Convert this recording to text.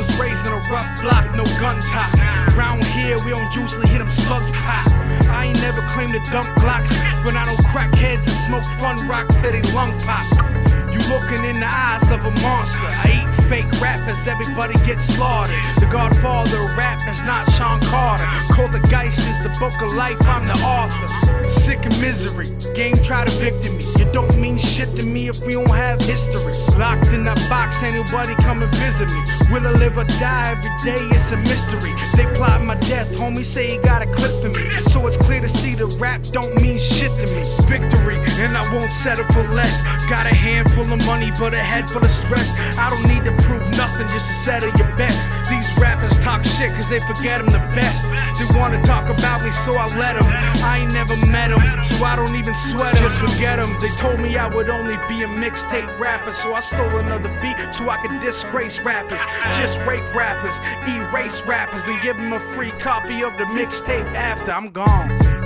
was raised in a rough block, no gun top. Round here, we don't usually hit them slugs pop. I ain't never claimed to dump Glocks, but I know crackheads and smoke fun rock till they lung pop. You looking in the eyes of a monster. I eat fake rappers, everybody gets slaughtered. The godfather of rap is not Sean Carter. Poltergeist is the book of life, I'm the author. Sick of misery, game try to victim me. You don't mean shit to me if we don't have history. Locked in that box, ain't nobody come and visit me. Will I live or die every day, it's a mystery. They plot my death, homie say he got a clip for me. So it's clear to see the rap don't mean shit to me. Victory, and I won't settle for less. Got a handful of money, but a head full of stress. I don't need to prove nothing just to settle your best. These rappers talk shit cause they forget I'm the best. They wanna talk about me, so I let them. I ain't never met them, so I don't even sweat them. Just forget them. They told me I would only be a mixtape rapper, so I stole another beat so I could disgrace rappers. Just rape rappers, erase rappers, and give them a free copy of the mixtape after I'm gone.